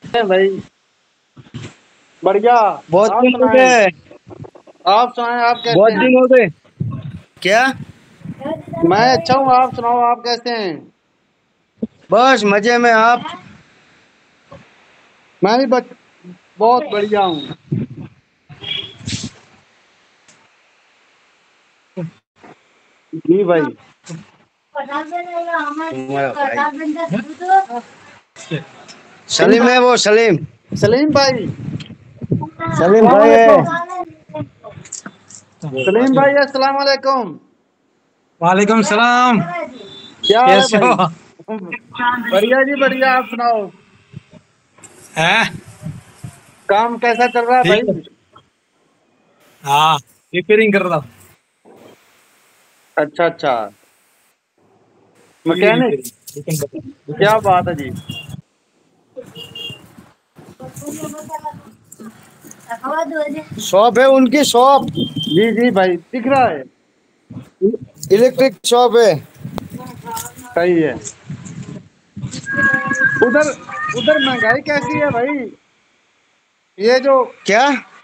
है भाई। बढ़िया। बहुत आप दिन हो सुनाएं। गए। आप सुनाएं, आप कैसे बहुत हैं? दिन हो गए। क्या? मैं अच्छा हूँ, आप सुनाओ, आप कैसे हैं? बस मजे में आप। मैं भी बहुत बढ़िया हूँ। जी भाई। तुम्हारा भाई इन सलीम है, वो सलीम। सलीम भाई। सलीम अस्सलाम भाई वालेकुम। है। सलीम भाई, अस्सलाम वालेकुम। वालेकुम सलाम। क्या हाल है कैसे भाई? हो? बढ़िया जी बढ़िया, आप सुनाओ। हैं? काम कैसा चल रहा है ठीक है। भाई? हाँ, रिपेयरिंग कर रहा हूँ। अच्छा अच्छा। TV mechanic. रिपेयरिंग। क्या बात है जी। शॉप है उनकी, शॉप। जी जी भाई, दिख रहा है। इलेक्ट्रिक शॉप है। सही है। उधर उधर महंगाई कैसी है भाई? ये जो क्या?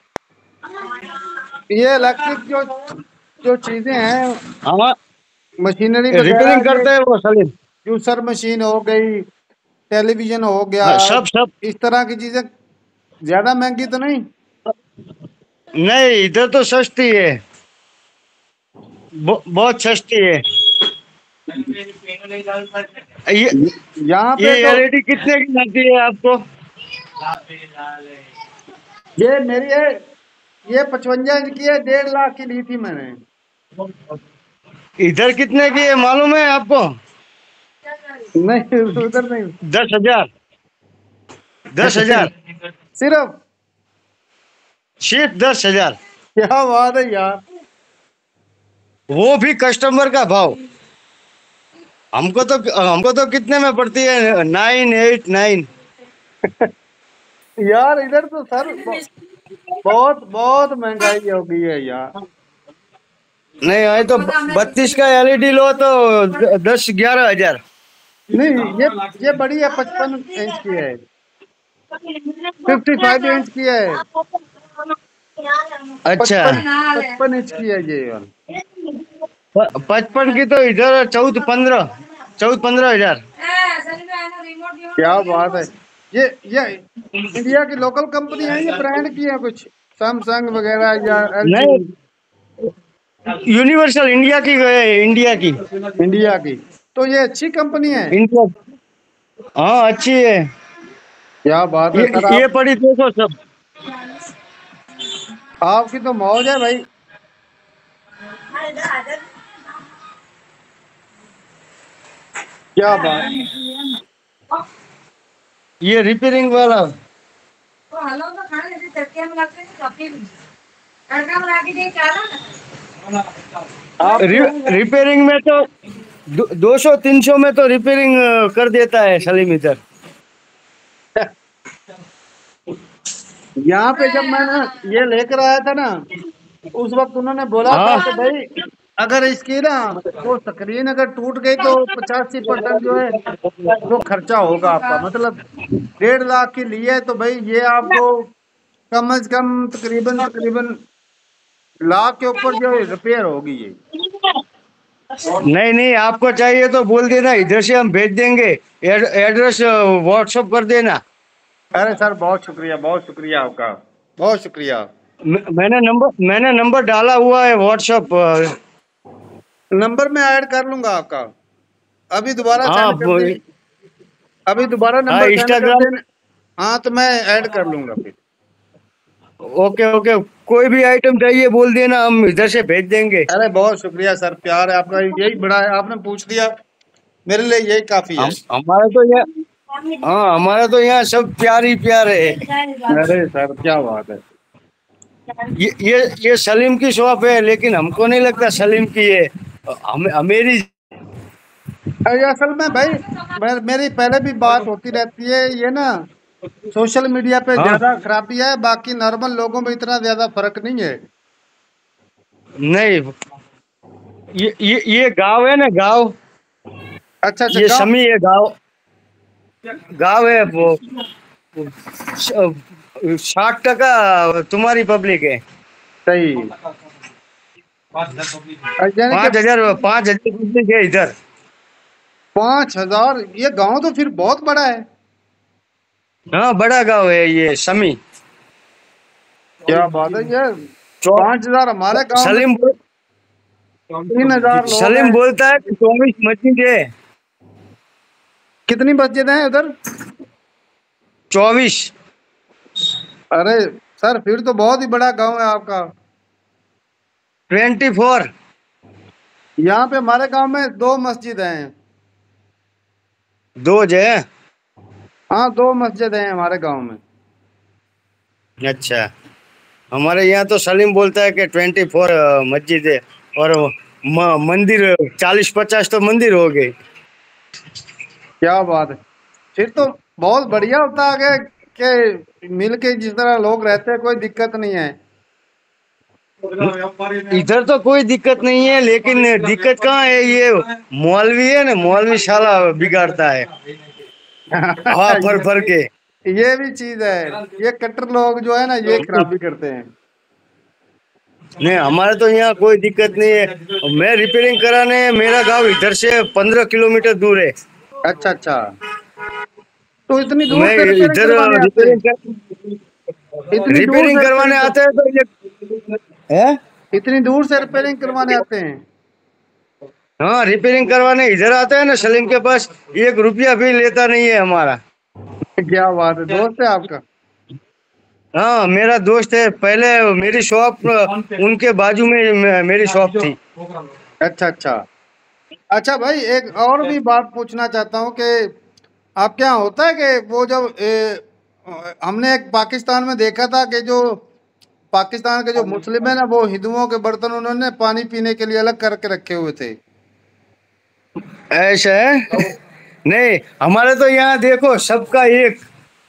ये इलेक्ट्रिक जो जो चीजें हैं, हाँ, मशीनरी रिपेयरिंग वगैरह, ये करते हैं वो सलीम। जूसर मशीन हो गई, टेलीविजन हो गया, हाँ, सब सब। इस तरह की चीजें ज्यादा महंगी तो नहीं? नहीं, इधर तो सस्ती है। बहुत सस्ती है। ये यहाँ ये पे तो एलईडी कितने की आती है आपको? ये मेरी है, ये 55 इंच की है, 1.5 लाख की ली थी मैंने। इधर कितने की है मालूम है आपको? नहीं उधर नहीं। 10,000। 10,000। सिर्फ? सिर्फ 10,000। क्या बात है यार। वो भी कस्टमर का भाव। हमको तो कितने में पड़ती है? 989। यार इधर तो सर बहुत बहुत महंगाई हो गई है यार। नहीं आए तो 32 का एलईडी लो तो 10-11 हजार। नहीं, ये बड़ी है, 55 इंच की है, 55 इंच की है। अच्छा। 55 इंच की है ये वाली। 55 की तो इधर 14-15 हजार। क्या बात है। ये इंडिया की लोकल कंपनी है, ये ब्रांड की है कुछ, सैमसंग वगैरह या एलजी? नहीं, यूनिवर्सल इंडिया की है, इंडिया की। इंडिया की। तो ये अच्छी कंपनी है। इंडिया। हाँ, अच्छी है। क्या बात है ये सर, ये आप पड़ी 200 सब। आपकी तो मौज है भाई। क्या बात। ये रिपेयरिंग वाला। आप रिपेयरिंग में तो 200-300 में तो रिपेयरिंग कर देता है सलीम इधर। यहाँ पे जब मैंने ये लेकर आया था ना, उस वक्त उन्होंने बोला था हाँ, कि भाई अगर इसकी ना वो स्क्रीन अगर टूट गई तो 85% जो है वो खर्चा होगा आपका, मतलब 1.5 लाख की ली है तो भाई ये आपको कम से कम तकरीबन तकरीबन लाख के ऊपर जो रिपेयर होगी ये। नहीं नहीं, आपको चाहिए तो बोल देना, इधर से हम भेज देंगे। एड्रेस व्हाट्सअप कर देना। अरे सर, बहुत शुक्रिया आपका, बहुत शुक्रिया। मैंने नंबर डाला हुआ है व्हाट्सअप। नंबर में ऐड कर लूंगा आपका, अभी दोबारा हाँ सेंड कर दे, अभी दोबारा हाँ, नंबर सेंड कर इंस्टाग्राम। देना। हाँ तो मैं ऐड कर लूंगा फिर। Okay okay. कोई भी आइटम चाहिए बोल देना, हम इधर से भेज देंगे। अरे बहुत शुक्रिया सर, प्यार है आपका, यही बड़ा है, आपने पूछ दिया, मेरे लिए यही काफी है। हम हमारा तो यहाँ हाँ, हमारा तो यहाँ सब प्यार ही प्यार है। अरे सर क्या बात है। ये सलीम की शॉप है, लेकिन हमको नहीं लगता सलीम की है। मेरी। अरे असल में भाई, मेरी पहले भी बात होती रहती है, ये ना सोशल मीडिया पे हाँ, ज्यादा खराबी है, बाकी नॉर्मल लोगों में इतना ज्यादा फर्क नहीं है। नहीं, ये गांव है ना, गांव। अच्छा अच्छा, ये गाँव। समी है, गांव। गांव है वो। 60% तुम्हारी पब्लिक है। सही। यानी कि 5,000 पब्लिक है इधर। 5,000, ये गांव तो फिर बहुत बड़ा है। हाँ, बड़ा गांव है ये समी। क्या बात है यार। चौ- 5,000 हमारे गांव में सलीम 3,000 लोग सलीम हैं। बोलता है कि 24 मस्जिद है। कितनी मस्जिद हैं उधर? 24। अरे सर, फिर तो बहुत ही बड़ा गांव है आपका। 24। यहाँ पे हमारे गांव में 2 मस्जिद हैं। 2 है। हाँ, 2 मस्जिद हैं हमारे गांव में। अच्छा, हमारे यहाँ तो सलीम बोलता है कि 24 मस्जिद है। और मंदिर 40-50 तो मंदिर हो गए। क्या बात है। फिर तो बहुत बढ़िया होता है कि मिल के जिस तरह लोग रहते हैं, कोई दिक्कत नहीं है। इधर तो कोई दिक्कत नहीं है, लेकिन दिक्कत कहाँ है, ये मौलवी है ना, मौलवी शाला बिगाड़ता है हवा भर भर के। ये भी चीज है। ये कट्टर लोग जो है ना, ये खराबी करते हैं। नहीं, हमारे तो यहाँ कोई दिक्कत नहीं है। मैं रिपेयरिंग कराने, मेरा गांव इधर से 15 किलोमीटर दूर है। अच्छा अच्छा। तो इतनी दूर मैं से रिपेयरिंग इधर करवाने आते हैं? इतनी दूर रिपेयरिंग से करवाने रिपेयरिंग आते हैं तो ये है। इतनी दूर से रिपेयरिंग करवाने आते हैं? हाँ, रिपेयरिंग करवाने इधर आते हैं ना सलीम के पास। 1 रुपया भी लेता नहीं है हमारा। क्या बात है, दोस्त है आपका? हाँ, मेरा दोस्त है। पहले मेरी शॉप उनके बाजू में मेरी शॉप थी। अच्छा अच्छा। अच्छा भाई, एक और भी बात पूछना चाहता हूँ कि आपके यहाँ होता है कि वो जब हमने एक पाकिस्तान में देखा था कि जो पाकिस्तान के जो मुस्लिम है ना, वो हिंदुओं के बर्तन उन्होंने पानी पीने के लिए अलग करके रखे हुए थे। ऐसा है। नहीं, हमारे तो यहाँ देखो सबका एक।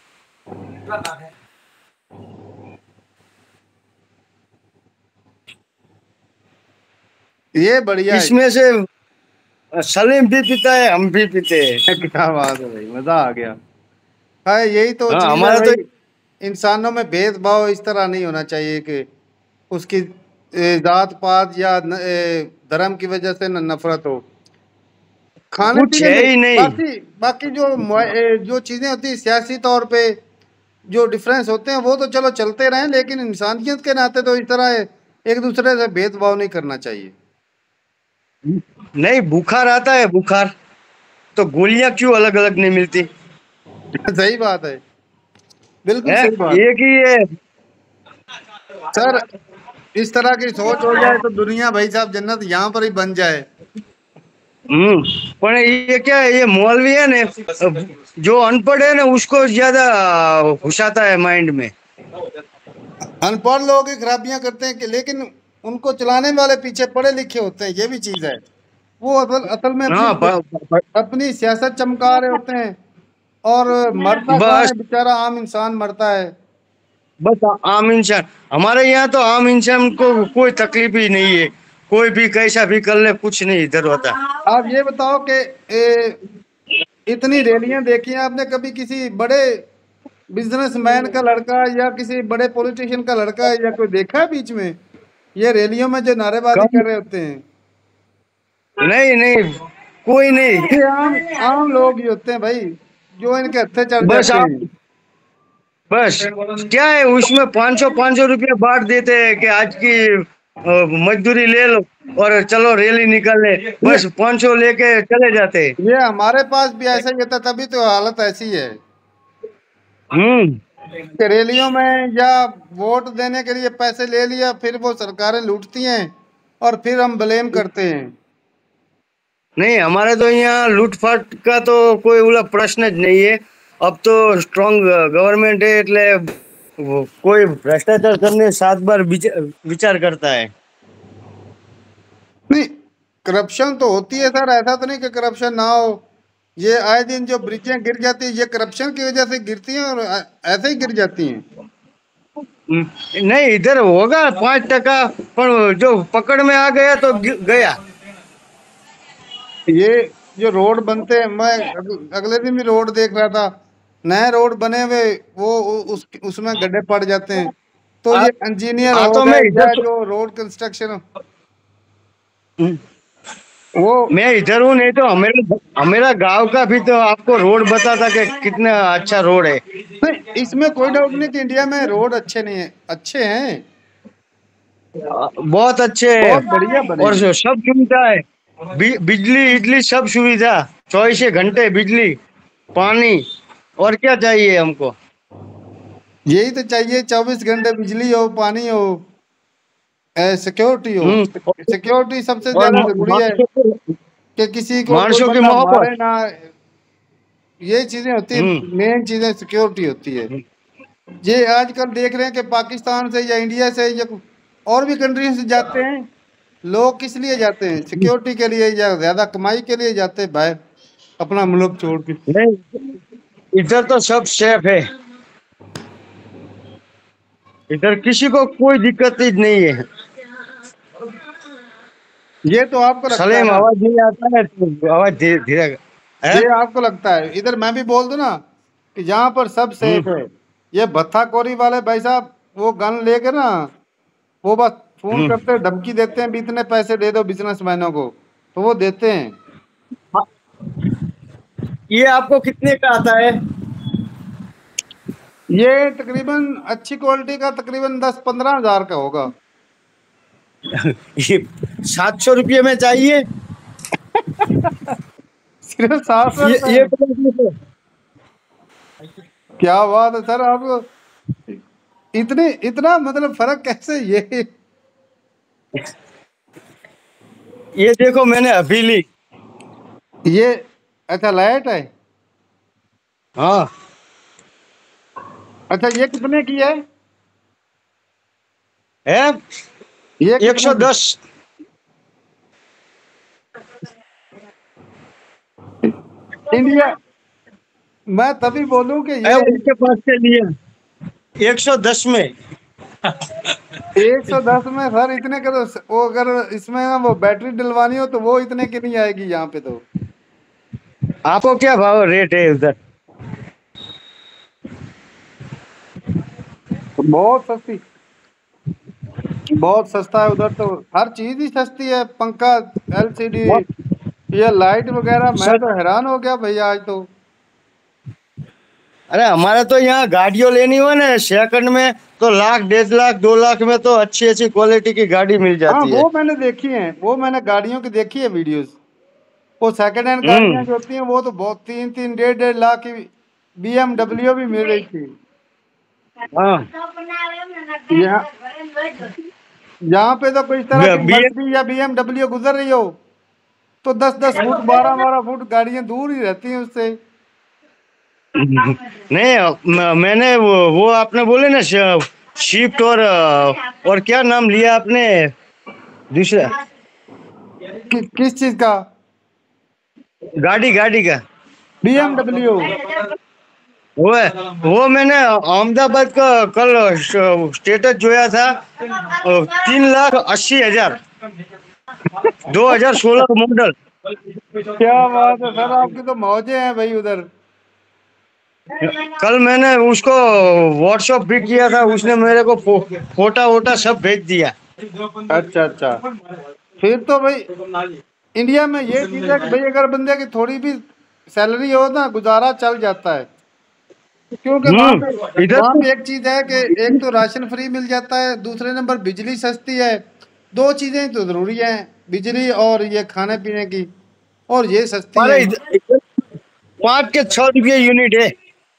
ये बढ़िया है। इसमें से सलीम भी पीता है, हम भी पीते हैं। क्या बात है भाई, मजा आ गया। हाँ, यही तो हाँ, चीज है हमारा तो भाई। इंसानों में भेदभाव इस तरह नहीं होना चाहिए कि उसकी जात पात या धर्म की वजह से न नफरत हो। खाने कुछ पीने है में ही नहीं। बाकी बाकी जो चीजें होती है सियासी तौर पे, जो डिफरेंस होते हैं वो तो चलो चलते रहें, लेकिन इंसानियत के नाते तो इस तरह एक दूसरे से भेदभाव नहीं करना चाहिए। नहीं, बुखार आता है, बुखार तो गोलियां क्यों अलग अलग नहीं मिलती सही बात है। बिल्कुल है? सही बात। एक ही है। सर, इस तरह की सोच हो जाए तो दुनिया भाई साहब जन्नत यहाँ पर ही बन जाए। पर ये क्या है, ये मौलवी है ना, जो अनपढ़ है ना उसको ज्यादा घुसाता है माइंड में। अनपढ़ लोग ही खराबियां करते हैं कि, लेकिन उनको चलाने वाले पीछे पढ़े लिखे होते हैं, ये भी चीज है। वो असल असल में अपनी हाँ, अपनी सियासत चमका रहे होते हैं। और मरता कौन बस है, बेचारा आम इंसान मरता है। बस आम इंसान। हमारे यहाँ तो आम इंसान को कोई तकलीफ ही नहीं है। कोई भी कैसा भी कर ले, कुछ नहीं इधर होता। आप ये बताओ कि इतनी रैलियां देखी हैं आपने कभी किसी बड़े बिजनेसमैन का लड़का या किसी बड़े पॉलिटिशियन का लड़का या कोई देखा है बीच में ये रैलियों में जो नारेबाजी कम। कर रहे होते हैं? नहीं नहीं, कोई नहीं। ये आम आम लोग ही होते हैं भाई, जो इनके हत्थे चढ़ बस जाते आप, हैं। बस क्या है उसमें 500 रुपया बांट देते हैं कि आज की मजदूरी ले लो और चलो रैली निकालने। ये बस 500 लेके चले जाते हैं। ये हमारे पास भी ऐसा ही होता, तभी तो हालत ऐसी है हम्म। कि रैलियों में या वोट देने के लिए पैसे ले लिया, फिर वो सरकारें लूटती हैं और फिर हम ब्लेम करते हैं। नहीं, हमारे तो यहाँ लूटपाट का तो कोई उला प्रश्न ज नहीं है। अब तो स्ट्रांग गवर्नमेंट है, એટલે कोई भ्रष्टाचार करने 7 बार विचार करता है। नहीं, करप्शन तो होती है सर, ऐसा तो नहीं कि करप्शन ना हो। ये आए दिन जो ब्रिजें गिर जाती है, ये करप्शन की वजह से गिरती हैं और ऐसे ही गिर जाती हैं। नहीं, इधर होगा 5%, पर जो पकड़ में आ गया तो गया। ये जो रोड बनते हैं, मैं अगले दिन भी रोड देख रहा था, नए रोड बने हुए उसमें गड्ढे पड़ जाते हैं। तो आ, ये इंजीनियर आ हो तो मैं गए इधर या जो रोड कंस्ट्रक्शन हम्म, वो मैं इधर हूँ, नहीं तो हमेरा हमेरा गांव का भी तो आपको रोड बताता कि कितना अच्छा रोड है। नहीं, इसमें कोई डाउट नहीं कि इंडिया में रोड अच्छे नहीं है, अच्छे हैं, बहुत अच्छे है। बहुत बढ़िया बने और हैं। सब सुविधा है, बिजली इजली सब सुविधा, 24 घंटे बिजली, पानी, और क्या चाहिए हमको। यही तो चाहिए, 24 घंटे बिजली हो, पानी हो, सिक्योरिटी हो। और, सिक्योरिटी सबसे और ज्यादा जरूरी है कि किसी को कोई मानसों की बंदा मारे मोहब्बत। ना। ये चीजें होती है, हम्म मेन चीजें सिक्योरिटी होती है। ये आजकल देख रहे हैं कि पाकिस्तान से या इंडिया से या और भी कंट्री से जाते हैं लोग, किस लिए जाते हैं? सिक्योरिटी के लिए या ज्यादा कमाई के लिए जाते हैं बाहर, अपना मुल्क छोड़ के। नहीं, इधर तो सब सेफ है, इधर किसी को कोई दिक्कत ही नहीं है। ये तो आपको लगता है सलेम ना, आवाज नहीं आता है तो आवाज धीरे धीरे है। ये आपको लगता है। इधर मैं भी बोल दूं ना कि यहाँ पर सब सेफ है। हम्म ये भत्ताखोरी वाले भाई साहब, वो गन लेके ना, वो बस फोन हम्म। करते हैं, धमकी देते हैं भी इतने पैसे दे दो बिजनेसमैनों को, तो वो देते हैं। हाँ, ये आपको कितने का आता है। ये तकरीबन अच्छी क्वालिटी का तकरीबन 10-15 हजार का होगा। ये 700 रुपये में चाहिए। सिर्फ 700 रुपए ये में? क्या बात है सर, आपको इतने इतना मतलब फर्क कैसे ये? ये देखो मैंने अभी ली। ये अच्छा लाइट है। हाँ, अच्छा ये कितने की है? है ये एक कितने सौ की? दस इंडिया, मैं तभी बोलूं कि है ये उनके पास से लिए 110 में। 110 में सर इतने का तो वो अगर इसमें ना वो बैटरी डलवानी हो तो वो इतने की नहीं आएगी यहाँ पे तो। आपको क्या भाव रेट है उधर। बहुत सस्ती, बहुत सस्ता है उधर तो, हर चीज ही सस्ती है, पंखा, एलसीडी, ये लाइट वगैरह। मैं सर, तो हैरान हो गया भैया आज तो। अरे हमारा तो यहाँ गाड़ियों लेनी हो ना सेकंड में तो लाख 1.5 लाख 2 लाख में तो अच्छी अच्छी क्वालिटी की गाड़ी मिल हाँ जाती है। वो मैंने देखी है, वो मैंने गाड़ियों की देखी है वीडियोस। वो सेकंड हैंड गाड़ियां हम्म। जो होती हैं वो तो बहुत 3-3 1.5 1.5 लाख की बीएमडब्ल्यू भी मिल रही थी। हाँ, यहाँ यहाँ पे तो कोई इस तरह की बी मर्सिडीज या बीएमडब्ल्यू गुजर रही हो तो 10-10 फुट 12-12 फुट गाड़ियां दूर ही रहती हैं उससे। नहीं, मैंने वो आपने बोले ना शिफ्ट और क्या नाम लिया आपने दूसरा किस चीज का? गाड़ी गाड़ी का। बीएमडब्ल्यू। वो है, वो मैंने अहमदाबाद का कल स्टेटस जोया था, 3,80,000, 2016 मॉडल। क्या बात है सर, आपकी तो मौजें हैं भाई उधर। कल मैंने उसको व्हाट्सएप भी किया था, उसने मेरे को फोटा वोटा सब भेज दिया। अच्छा अच्छा, फिर तो भाई इंडिया में ये चीज है कि भाई अगर बंदे की थोड़ी भी सैलरी हो ना, गुजारा चल जाता है। क्योंकि इधर वहां तो पे एक चीज है कि एक तो राशन फ्री मिल जाता है, दूसरे नंबर बिजली सस्ती है। दो चीजें तो जरूरी हैं, बिजली और ये खाने पीने की, और ये सस्ती हमारे हैं। इधर 5 के 6 रुपये यूनिट है।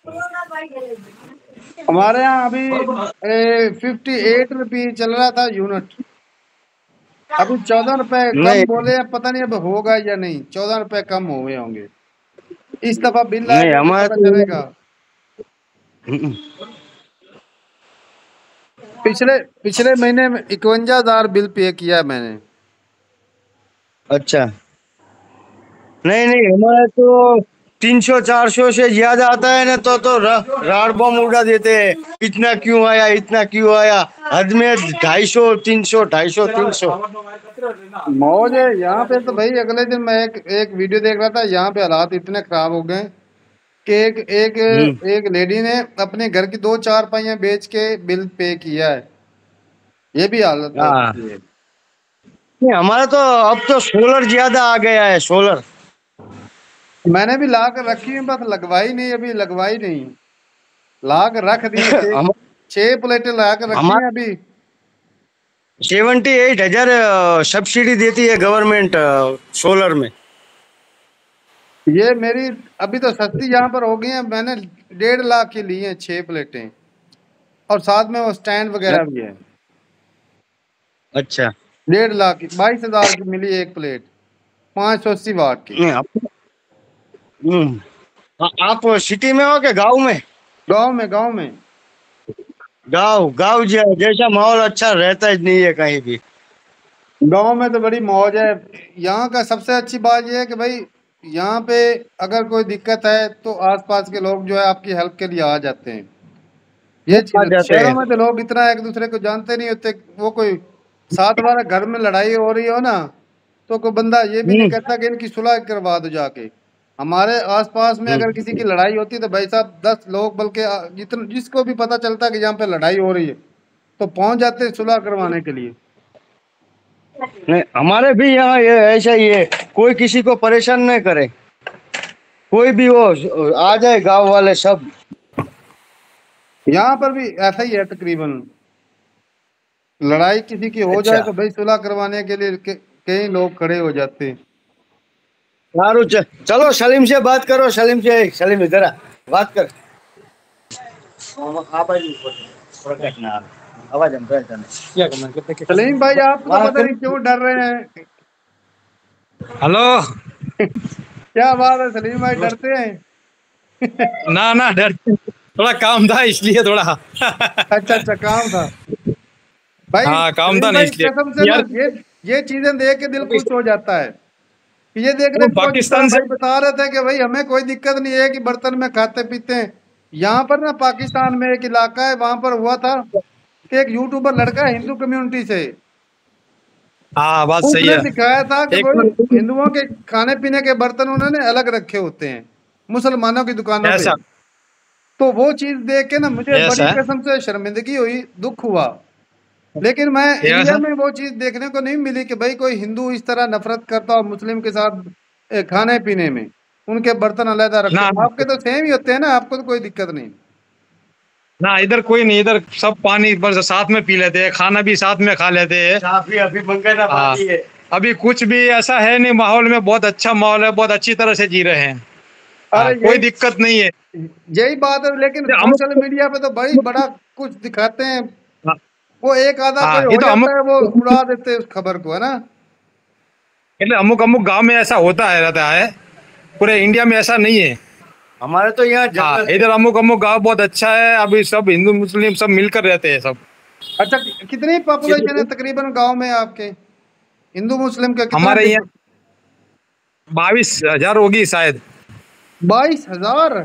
हमारे यहाँ अभी 58 रुपये चल रहा था यूनिट। अभी 14 रुपए कम नहीं बोले हैं, पता नहीं अब होगा या नहीं, 14 रुपए कम हुए होंगे। इस दफा बिल नहीं, आएगा तो हमारे पता चलेगा। तो पिछले पिछले महीने में 51 हजार बिल पे किया है मैंने। अच्छा, नहीं नहीं, हमारे तो 300 400 से ज्यादा आता है ना तो राड बम उड़ा देते हैं। इतना क्यों आया, इतना क्यों आया, हद में 250 300 250 300। मौज है यहाँ पे तो भाई। अगले दिन मैं एक वीडियो देख रहा था, यहाँ पे हालात इतने खराब हो गए कि एक हम्म। एक लेडी ने अपने घर की 2 चारपाइयां बेच के बिल पे किया है। ये भी हालत हो हाँ, चुकी है। नहीं हमारा तो अब तो सोलर ज्यादा आ गया है, सोलर। मैंने भी ला कर रखी है, बस लगवाई नहीं, अभी लगवाई नहीं। ला कर रख दी है, हम 6 प्लेटें ला कर रखी हैं हमारा अभी। 78,000 सब्सिडी देती है गवर्नमेंट सोलर में। ये मेरी अभी तो सस्ती यहाँ पर हो गई है, मैंने 1.5 लाख की ली है 6 प्लेटें, और साथ में वो स्टैंड वगैरह भी है। अच्छा। 1.5 लाख की 22,000 की मिली एक प्लेट, 580 वाट की। नहीं, आप सिटी में हो के गांव में? गांव में, गांव में। गांव गांव जैसा माहौल अच्छा रहता ही नहीं है कहीं भी। गांव में तो बड़ी मौज है। यहाँ का सबसे अच्छी बात यह है कि भाई यहाँ पे अगर कोई दिक्कत है तो आसपास के लोग जो है आपकी हेल्प के लिए आ जाते हैं। ये आ चीज है। जाते शहरों हैं। में तो लोग इतना एक दूसरे को जानते नहीं होते। वो कोई 7 बार घर में लड़ाई हो रही हो ना, तो कोई बंदा ये भी नहीं हम्म। कहता कि इनकी सुलह करवा दो जाके। हमारे आसपास में अगर किसी की लड़ाई होती है तो भाई साहब 10 लोग, बल्कि जितना जिसको भी पता चलता है कि यहाँ पे लड़ाई हो रही है तो पहुंच जाते हैं सुलह करवाने के लिए। नहीं, हमारे भी यहाँ ये ऐसा ही है, कोई किसी को परेशान नहीं करे, कोई भी हो आ जाए, गांव वाले सब। यहाँ पर भी ऐसा ही है तकरीबन। लड़ाई किसी की हो जाए अच्छा, तो भाई सुलह करवाने के लिए कई लोग खड़े हो जाते हैं। सारू चलो सलीम से बात करो, सलीम से, सलीम इधर आ, बात कर। आ बाजू प्रकाश ना આવે. आवाज हम पहचान नहीं। क्या कमेंट करते क्या सलीम भाई आप तो बात पता कर। नहीं क्यों डर रहे हैं। हेलो। क्या बात है सलीम भाई, डरते हैं? ना ना डर, थोड़ा काम था इसलिए थोड़ा। अच्छा अच्छा, काम था। भाई हाँ काम था सलीम ना भाई इसलिए कसम से ना, यार। ये चीजें देख के दिल खुश हो जाता है। ये देखने वो को, जिस तरह पाकिस्तान से। भाई बता रहे थे कि भाई हमें कोई दिक्कत नहीं है कि बर्तन में खाते पीते हैं। यहाँ पर ना पाकिस्तान में एक इलाका है, वहां पर हुआ था कि एक यूट्यूबर लड़का है हिंदू कम्युनिटी से, हाँ बात सही उसने है। दिखाया था कि एक भाई मिनट। हिंदुओं के खाने पीने के बर्तन उन्होंने अलग रखे होते हैं मुसलमानों की दुकानों पे। ऐसा तो वो चीज देख के ना मुझे बड़ी ऐसा है। कसम से शर्मिंदगी हुई, दुख हुआ। लेकिन मैं इंडिया ऐसा में वो चीज देखने को नहीं मिली कि भाई कोई हिंदू इस तरह नफरत करता हो मुस्लिम के साथ खाने पीने में, उनके बर्तन अलग रखे। ना आपके तो सेम ही होते हैं ना, आपको तो कोई दिक्कत नहीं। ना, इधर कोई नहीं, इधर सब पानी बस साथ में पी लेते हैं, खाना भी साथ में खा लेते हैं। काफी अभी मंगना हाँ, बाकी है। अभी कुछ भी ऐसा है नहीं, माहौल में बहुत अच्छा माहौल है, बहुत अच्छी तरह से जी रहे हैं। अरे हाँ, कोई यही दिक्कत नहीं है। यही बात है, लेकिन सोशल अमुक मीडिया पे तो बड़ी बड़ा कुछ दिखाते हैं। हाँ वो एक आधा हाँ, कोई ये हो तो जाता अमुक, है, वो उड़ा देते हैं उस खबर को, है ना। એટલે અમુક અમુક गांव में ऐसा होता है रहता है, पूरे इंडिया में ऐसा नहीं है। हमारे तो यहाँ हाँ, जंगल है। इधर अमुक अमुक गांव बहुत अच्छा है, अभी सब हिंदू मुस्लिम सब मिलकर रहते हैं सब। अच्छा, कितनी पॉपुलेशन है तकरीबन गांव में आपके? हिंदू मुस्लिम का कितना हमारे यहाँ 22,000 होगी शायद। 22,000?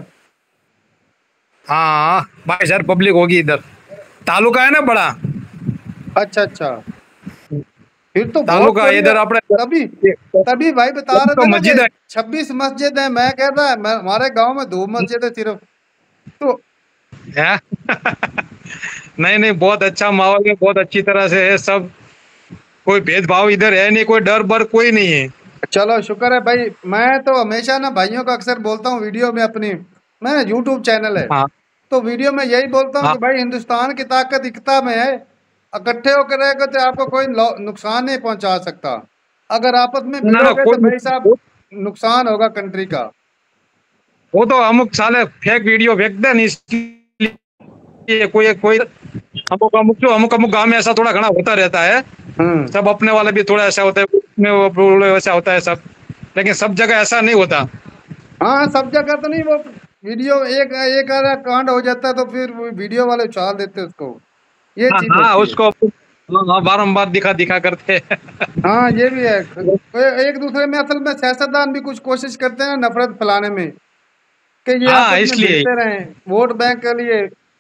हाँ 22,000 पब्लिक होगी इधर। तालुका है ना बड़ा, अच्छा अच्छा, फिर तो बहुत तालुका बढ़िया। इधर अपने। तभी तभी भाई बता रहे तो थे ना मस्जिद कि है। 26 मस्जिद है। मैं कह रहा हमारे गांव में 2 मस्जिद है सिर्फ। तो है? नहीं नहीं, बहुत अच्छा माहौल है, बहुत अच्छी तरह से है सब। कोई भेदभाव इधर है नहीं, कोई डर बर कोई नहीं है। चलो शुक्र है भाई। मैं तो हमेशा ना भाइयों को अक्सर बोलता हूँ वीडियो में अपनी, मैं यूट्यूब चैनल है, हाँ तो वीडियो में यही बोलता हूँ हाँ कि भाई हिंदुस्तान की ताकत एकता में है। इकट्ठे होकर रहेगा तो आपको कोई नुकसान नहीं पहुंचा सकता। अगर आपस में ना, भिड़ोगे तो कोई भाई साहब नुकसान होगा कंट्री का। वो तो अमुक साले फेक वीडियो फेंकते हैं, इसलिए कोई कोई अमुक अमुक जो अमुक अमुक गांव में ऐसा थोड़ा घना होता रहता है। हम्म। सब अपने वाला भी थोड़ा ऐसा होता है, उसमें वो वैसा होता है सब, लेकिन सब जगह ऐसा नहीं होता। हाँ, सब जगह तो नहीं। वो वीडियो एक एक आधा कांड हो जाता है तो फिर वो वीडियो वाले उछाल देते हैं उसको। ये हाँ चीज हाँ, होती है। उसको हाँ, बारम्बार दिखा दिखा करते हैं। हाँ ये भी है। एक दूसरे में असल में सियासतदान भी कुछ कोशिश करते हैं नफरत फैलाने में, कि ये हाँ आपस में इसलिए भिड़ते रहें वोट बैंक के लिए।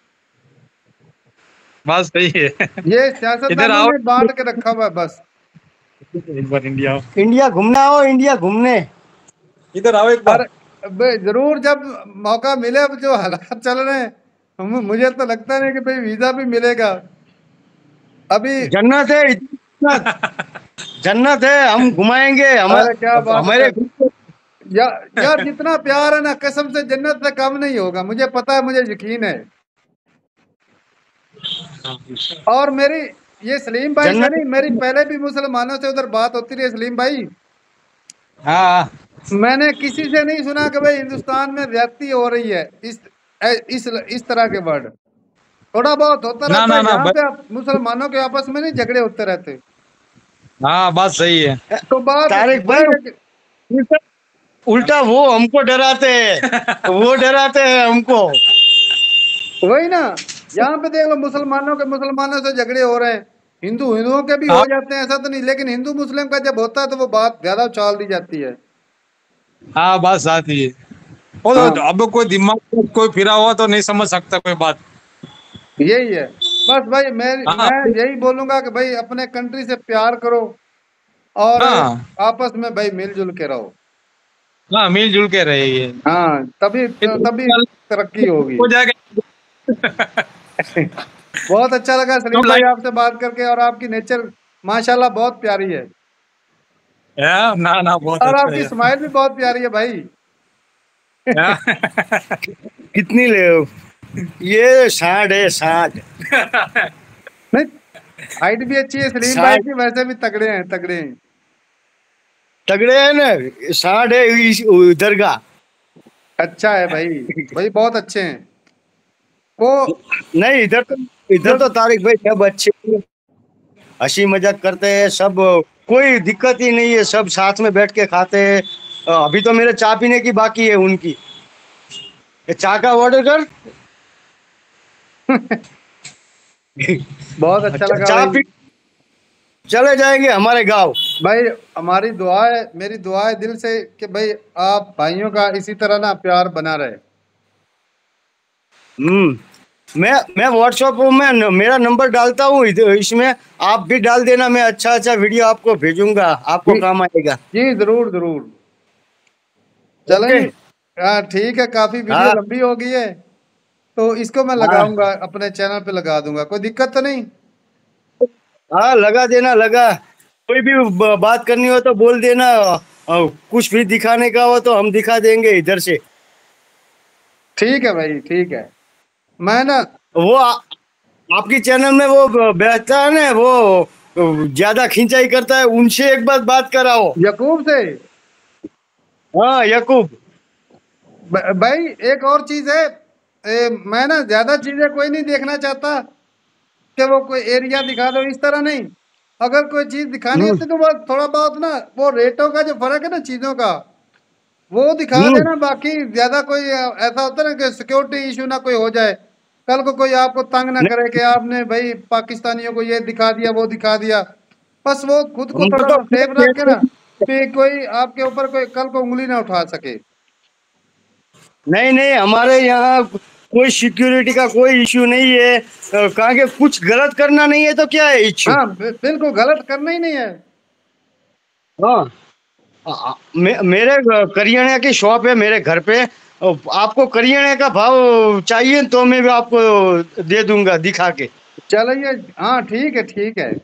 बात सही है। ये इधर सियासतदानों आओ, ने बांट के रखा हुआ है बस। एक बार इंडिया आओ। इंडिया घूमना हो, इंडिया घूमने। इधर आओ एक अरे बार। जरूर जब मौका मिले। अब जो हालात चल रहे हैं, मुझे तो लगता नहीं कि भाई वीजा भी मिलेगा अभी। जन्नत है, जन्नत है, हम घुमाएंगे। अरे क्या बात हमारे है या, यार जितना प्यार है ना, कसम से जन्नत से कम नहीं होगा, मुझे पता है, मुझे यकीन है। और मेरी ये सलीम भाई से जन्नत। नहीं, मेरी पहले भी मुसलमानों से उधर बात होती रही सलीम भाई। हाँ मैंने किसी से नहीं सुना कि भाई हिंदुस्तान में ज्यादती हो रही है इस तरह के वर्ड। थोड़ा बहुत होता ना रहता ना है ना यहाँ पे, मुसलमानों के आपस में नहीं झगड़े होते रहते। हाँ बात सही है। तो बात तारिक भाई, वही है कि उल्टा उल्टा वो हमको डराते हैं, वो डराते हैं हमको। वही ना, यहाँ पे देख लो, मुसलमानों से झगड़े हो रहे हैं, हिंदुओं के भी हो हाँ जाते हैं, ऐसा तो नहीं, लेकिन हिंदू मुस्लिम का जब होता है तो वो बात ज्यादा उछाल दी जाती है। हाँ बात साथी है। वो तो हाँ अब कोई दिमाग में कोई फिरा हुआ तो नहीं समझ सकता कोई बात। यही है। बस भाई हाँ मैं यही बोलूंगा कि भाई अपने कंट्री से प्यार करो और हाँ आपस में भाई मिलजुल के रहो। हाँ मिलजुल के रहिए। हाँ तभी ये तो तभी तरक्की होगी। हो जाएगा। बहुत अच्छा लगा तो सलीम भाई आपसे बात करके, और आपकी नेचर माशाल्लाह बहुत प्यारी है, ना ना बहुत और अच्छा आपकी है। स्माइल भी बहुत प्यारी है भाई। हाँ। कितनी ले? ये 60 है, 60। नहीं, हाइट भी अच्छी है सलीम भाई 60 की, वैसे भी तगड़े हैं, तगड़े हैं। तगड़े हैं ना, 60 है उधर का। अच्छा है भाई, भाई बहुत अच्छे हैं वो। नहीं, इधर जो तो तारिक भाई सब अच्छे हैं, हंसी मजाक करते हैं सब, कोई दिक्कत ही नहीं है, सब साथ में बैठ के खाते हैं। अभी तो मेरे चाय पीने की बाकी है उनकी। ये चाय का ऑर्डर कर। बहुत अच्छा लगा चाय भाई। पी चले जाएंगे हमारे गांव। भाई हमारी दुआ है, मेरी दुआ है दिल से कि भाई आप भाइयों का इसी तरह ना प्यार बना रहे। मैं व्हाट्सएप में मेरा नंबर डालता हूँ इसमें, आप भी डाल देना, मैं अच्छा अच्छा वीडियो आपको भेजूंगा, आपको जी काम आएगा। जी, जरूर जरूर। ओके। चलेंगे। हाँ ठीक है, काफी वीडियो हाँ लंबी हो गई है, तो इसको मैं हाँ लगाऊंगा, अपने चैनल पे लगा दूंगा, कोई दिक्कत तो नहीं। हाँ, लगा देना, लगा। कोई भी बात करनी हो तो बोल देना, कुछ भी दिखाने का हो तो हम दिखा देंगे इधर से। ठीक है भाई, ठीक है। मैं ना वो आपकी चैनल में वो बैठता है ना, वो ज्यादा खिंचाई करता है, उनसे एक बार बात कराओ। यकूब से हाँ, यकूब। भाई एक और चीज है, मैं ना ज्यादा चीजें कोई नहीं देखना चाहता कि वो कोई एरिया दिखा दो, इस तरह नहीं। अगर कोई चीज दिखानी हम्म होती तो बस थोड़ा बहुत ना, वो रेटों का जो फर्क है ना चीजों का, वो दिखा हम्म देना। बाकी ज्यादा कोई ऐसा होता है ना कि सिक्योरिटी इशू ना कोई हो जाए, कल को कोई आपको तंग ना करे कि आपने भाई पाकिस्तानियों को ये दिखा दिया, वो दिखा दिया। बस वो खुद को हमको थोड़ा तो सा सेफ रख के ना, कि कोई आपके ऊपर कोई कल को उंगली ना उठा सके। नहीं नहीं, हमारे यहाँ कोई सिक्योरिटी का कोई इश्यू नहीं है। कहा कि कुछ गलत करना नहीं है तो क्या है इश्यू। हाँ बिल्कुल गलत करना ही नहीं है। हाँ, मेरे करियाने की शॉप है मेरे घर पे। आपको करियाने का भाव चाहिए तो मैं भी आपको दे दूंगा दिखा के। चलिए, हाँ ठीक है, ठीक है।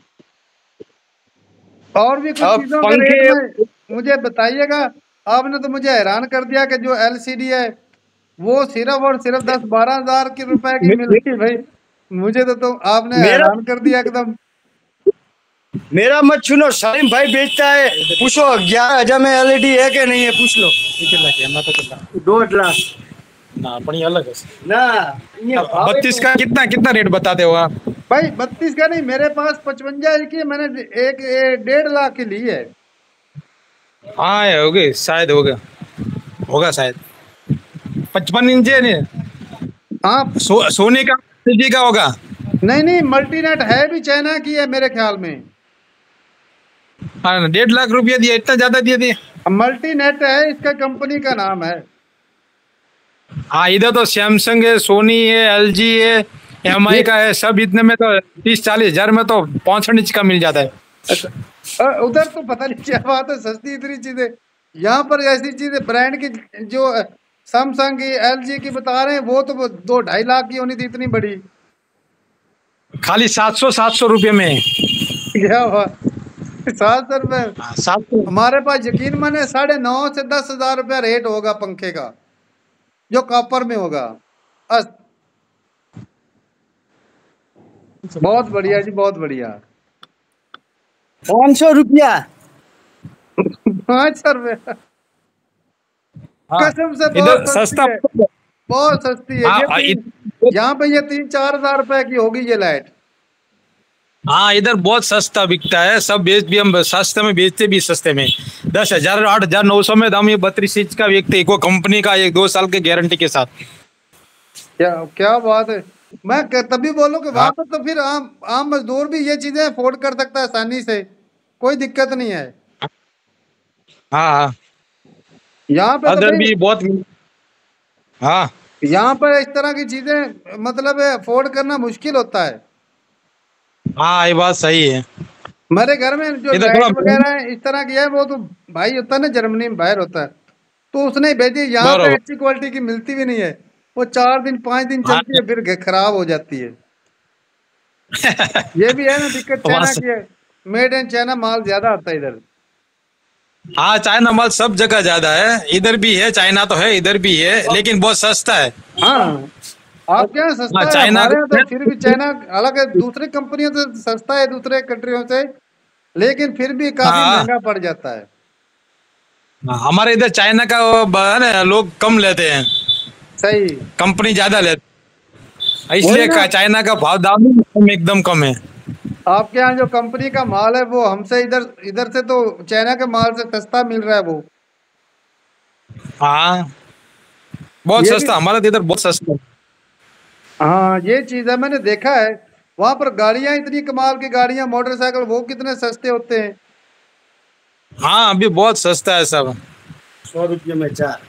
और भी कुछ अब चीजों के रेट पंखे। में मुझे बताइएगा। आपने तो मुझे हैरान कर दिया कि जो एलसीडी है वो सिर्फ और सिर्फ 10-12 हजार की रुपए की मिलती है भाई। मुझे तो आपने मेरा हैरान कर दिया एकदम। मेरा मत सुनो, सलीम भाई बेचता है, पूछो 11,000 में एलईडी है कि नहीं है, पूछ लो। दो लाख ना पण ये अलग है। ना, ये भाव 32 का कितना कितना रेट बताते हो आप? भाई 32 का नहीं, मेरे पास 55 की है, मैंने एक 1.5 लाख की ली है। हाँ ये हो गई शायद, होगा होगा शायद 55 इंच है नहीं। हाँ सोने का LG का होगा। नहीं नहीं, मल्टीनेट है भी, चाइना की है मेरे ख्याल में। हाँ 1.5 लाख रुपया दिया, इतना ज्यादा दिए थे। मल्टीनेट है, इसका कंपनी का नाम है। हाँ इधर तो सैमसंग है, सोनी है, LG है, MI का है, सब इतने में तो 30-40 हजार में तो 65 इंच का मिल जाता है। अच्छा, उधर तो पता नहीं क्या बात है, सस्ती इतनी चीजें। यहाँ पर ऐसी चीज ब्रांड की जो सैमसंग की एलजी की बता रहे हैं वो तो 2-2.5 लाख की होनी थी इतनी बड़ी। खाली 700 रुपये में। क्या हुआ 700 रुपए? 700। हमारे पास यकीन माने 9.5 से 10 हजार रुपया रेट होगा पंखे का जो कॉपर में होगा। बस बहुत बढ़िया जी, बहुत बढ़िया। 500 रुपया। 500 रुपये हाँ, कसम से इधर बहुत सस्ती सस्ता। है, बहुत सस्ती है। हाँ, यहाँ पे ये 3-4 हजार रुपए की होगी ये लाइट। हाँ, इधर बहुत सस्ता बिकता है, सब बेच भी हम सस्ते में बेचते भी सस्ते में। 10,000 8,900 में हम ये 32 इंच का बेचते हैं, को कंपनी का, 2 साल के गारंटी के साथ। क्या क्या बात है। मैं तभी बोलूं कि वहां हाँ, पर तो फिर आम आम मजदूर भी ये चीजें अफोर्ड कर सकता है आसानी से, कोई दिक्कत नहीं है। हाँ, हाँ, यहाँ पे तो अदर भाई, भी बहुत। हाँ, यहाँ पर इस तरह की चीजें मतलब अफोर्ड करना मुश्किल होता है। हाँ, ये बात सही है। मेरे घर में जो इधर लाइट थोड़ा वगैरह है इस तरह की है, वो तो भाई होता है ना जर्मनी में बाहर होता है, तो उसने ही भेजी। यहाँ पे बराबर। अच्छी क्वालिटी की मिलती भी नहीं है, वो 4 दिन 5 दिन हाँ, चलती है फिर खराब हो जाती है। ये भी है ना दिक्कत वहाँ चाइना की है, मेड इन चाइना माल ज्यादा आता है इधर। हाँ, चाइना माल सब जगह ज्यादा है, इधर भी है, चाइना तो है, इधर भी है, लेकिन बहुत सस्ता है। हाँ आपके यहाँ हाँ, सस्ता है, चाइना हमारे यहाँ तो फिर भी चाइना हालांकि दूसरी कंपनियों से सस्ता है दूसरे कंट्रियों से, लेकिन फिर भी काफी हाँ, महंगा पड़ जाता है। हाँ, हमारे इधर चाइना का है ना, लोग कम लेते हैं, सही। कंपनी ज्यादा लेते हैं, वही इसलिए ना, चाइना का भाव दाम एकदम कम है। आपके यहाँ जो कंपनी का माल है वो हमसे इधर इधर से तो चाइना के माल से सस्ता मिल रहा है वो। हाँ, बहुत ये भी, सस्ता, हमारा तो इधर बहुत सस्ता है। हाँ ये चीज है मैंने देखा है। वहां पर गाड़ियां इतनी कमाल की गाड़ियां मोटरसाइकिल वो कितने सस्ते होते हैं। हाँ, अभी बहुत सस्ता है सब। 100 रुपये में 4।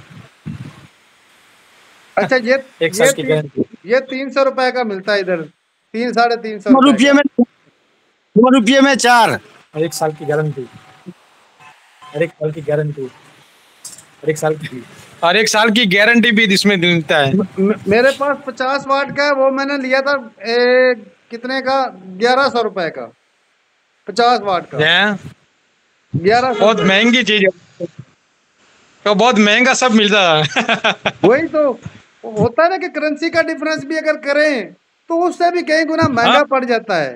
अच्छा ये एक ये साल की गारंटी। ये 300 रुपए का मिलता है इधर, 3-350 सौ रुपए रुपये का। में 100 रुपये में 4। और 1 साल की गारंटी। और 1 साल की गारंटी। और 1 साल की। और 1 साल की गारंटी भी इसमें मिलता है। मेरे पास 50 वाट का है, वो मैंने लिया था कितने का, 1100 रुपए का, 50 वाट का हैं? 1100 बहुत रुपए। महंगी चीज है, तो बहुत महंगा सब मिलता है। वही तो होता है ना कि करेंसी का डिफरेंस भी अगर करें तो उससे भी कई गुना हाँ, महंगा पड़ जाता है।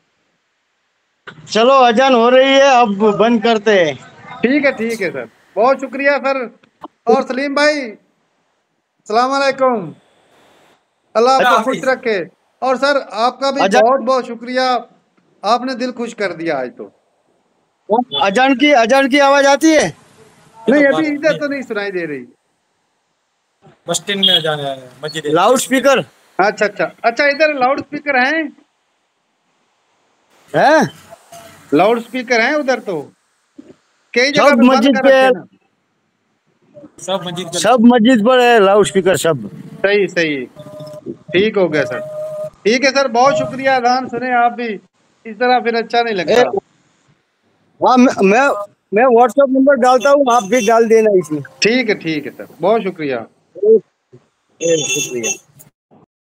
चलो अजान हो रही है, अब बंद करते हैं। ठीक है सर, बहुत शुक्रिया सर। और सलीम भाई, सलाम अलैकुम, अल्लाह आपको खुश रखे। और सर आपका भी अजान बहुत बहुत शुक्रिया, आपने दिल खुश कर दिया आज तो। अजान की आवाज आती है। नहीं अभी इधर तो नहीं सुनाई दे रही। बस स्टैंड में जाना है, मस्जिद है। लाउड स्पीकर अच्छा अच्छा अच्छा, इधर लाउड स्पीकर हैं, है। लाउड स्पीकर हैं उधर तो कई जगह सब पे बंद मस्जिद कर पे, रखे हैं ना। सब मस्जिद पर है लाउड स्पीकर सब। सही सही, ठीक हो गया सर। ठीक है सर, बहुत शुक्रिया, अजान सुने आप भी, इस तरह फिर अच्छा नहीं ए, लगता। हाँ मैं व्हाट्सएप नंबर डालता हूँ, आप भी डाल देना इसमें। ठीक है सर, बहुत शुक्रिया। शुक्रिया।